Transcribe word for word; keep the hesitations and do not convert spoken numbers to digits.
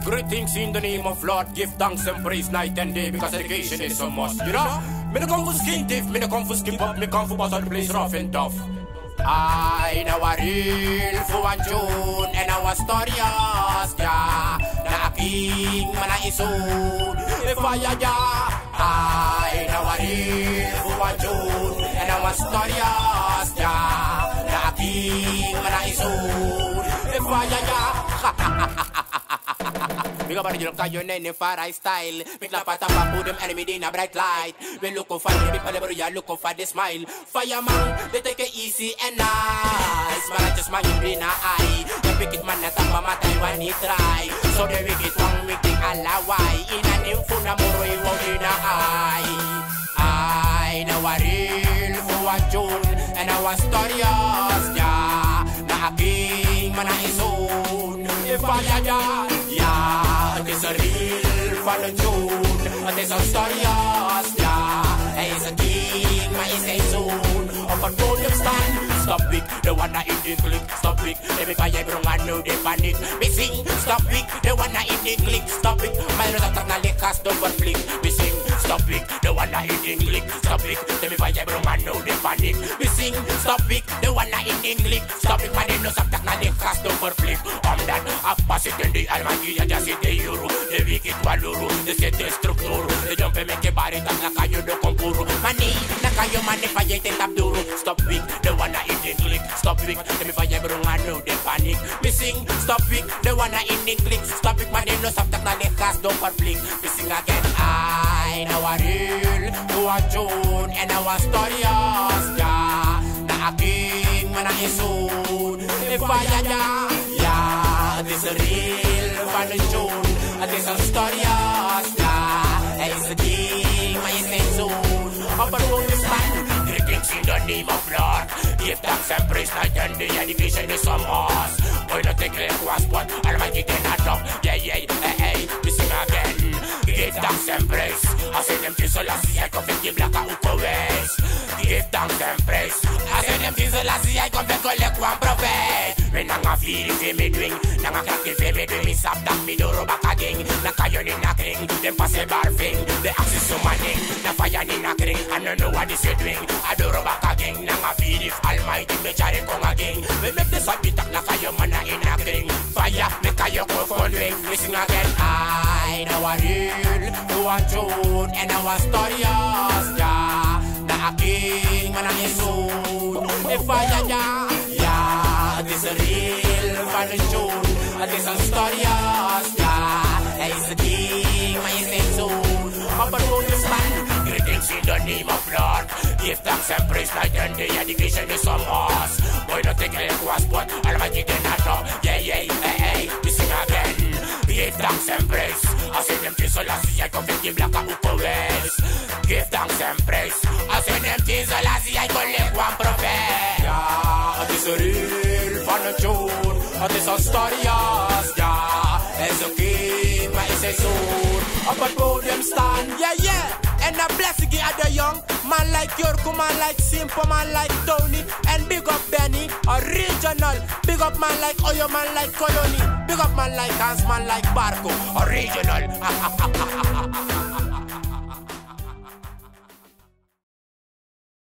Great things in the name of Lord. Give thanks and praise night and day, because education is a must. You know? Me no come for skin thief, me no come for skip up, me come for bust all the place rough and tough. I know a real for one June and our story is yeah. Na king man a isun if I ya. I know a real for one June and our story is yeah. Na king man a isun if I ya. Big up on the look your name in far eye style. Make la pata pa put them enemy in a bright light. We look for the people, you look for the smile. Fireman, they take it easy and nice. Man, I just man you in a eye. The wicked man that I'm a Taiwan he try. So the wicked one make the Allah why. In a new phone, I'm already in a eye. I know a real for a June and our story is yeah. Na king man is own. If I ya yeah. It's a real fallen June. It's a story, yeah. It's a king, my is a zone. Up on podium stand. Stop it, the one that in the click. Stop it, every guy I bring I know they panic. We sing, stop it, the one that in the click. Stop it, my result of the cast over flick. We sing, stop it, the one that in the click. Stop it, every guy I bring I know they panic. We sing, stop it, the one that in the click. Stop it, my nose of the cast over flick. On that, I pass it in the Almighty, I just hit the euro. The wicked waluru, the set the structure. The jump and make a body that naka you do compuru. Money, naka you money for you take up duru. Stop it, the one that in the click. Stop it, let me fire bro, I know they panic. Missing, stop it, the one that in the click. Stop it, my name no stop that na cast don't conflict. Missing again, I know a real, to a June, and our story is yeah. Na king, man is soon. If I ya, yeah, this is real, for the June. This is story, yeah. It's the king, my is soon. Up and roll this man. Greetings in the name of Lord. Give thanks and praise night and day. Education is a must. Boy, not take it was but Almighty then I talk. Yeah, yeah, hey, hey, we sing again. Give thanks and praise. I say them things so last year, I come back, give black out the ways. Give thanks and praise. I say them things so last year, I come back, collect one prophet. When I'm a feeling for me doing, I'm a crack for me doing, me stop that me do roll back again. Na kayo ni na kring, them pass a barfing. The access to money, na fire ni na kring. I don't know what this is doing. I do roll back again. Na nga feel if Almighty me chare kong again. We make this a bit up, na kayo man na in a kring. Fire, me kayo ko following. Listen again, I know a real, to a June, and our story is yeah. Na king man is soon. If I ya yeah, this is real for the June. This is story is yeah. It's the king man is soon. Up and roll this man. Greetings in the name of Lord. Give thanks and praise night and day. Education is a must. Boy, not take it was but Almighty then I talk. Yeah, yeah, hey, hey, we sing again. Give thanks and praise. I say them things so last year, I come to give black out ways. Give thanks and praise. I say them things so last year, I collect one prophet. Yeah, this is real for the June. This is story, yeah. As a king, my is a soon. Up at podium stand, yeah, yeah. And a blessing at the young man like Yorko, man like Simple, man like Tony, and big up Benny, original. Big up man like Oyo, man like Koyoni. Big up man like Hans, man like Barco, original.